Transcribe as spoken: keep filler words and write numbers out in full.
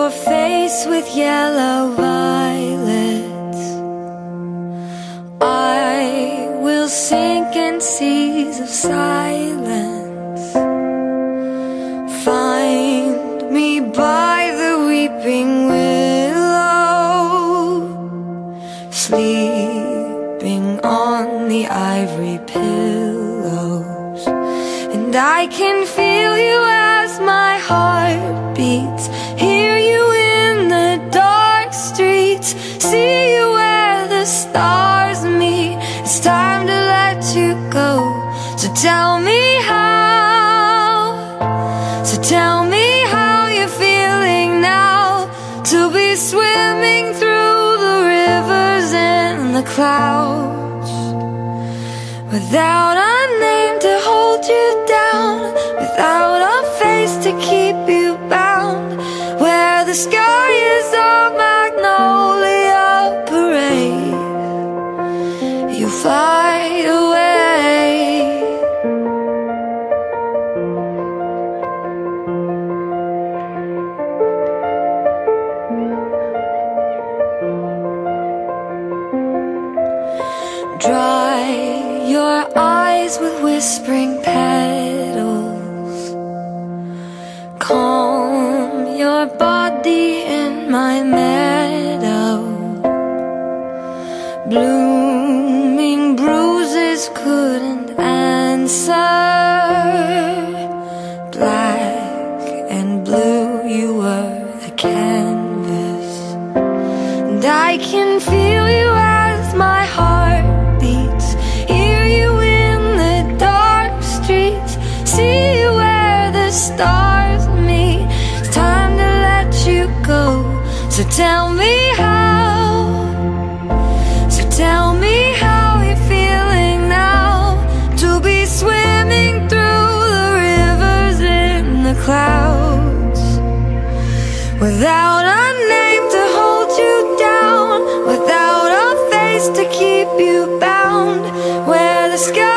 your face with yellow violets. I will sink in seas of silence. Find me by the weeping willow, sleeping on the ivory pillows. And I can feel you as my heart beats, hear you in the dark streets, see you where the stars meet. It's time to let you go, so tell me how, so tell me how you're feeling now, to be swimming through the rivers and the clouds, without a name to hold you down, without a face to keep you bound, where the sky is a Magnolia parade. You fly away. Dry your eyes with whispering petals, calm your body in my meadow. Blooming bruises couldn't answer, black and blue you were the canvas. And I can feel you as my heart beats, hear you in the dark streets, see you where the stars meet. It's time to let you go, so tell me how, so tell me how you're feeling now, to be swimming through the rivers in the clouds, without a name to hold you down, without a face to keep you bound, where the sky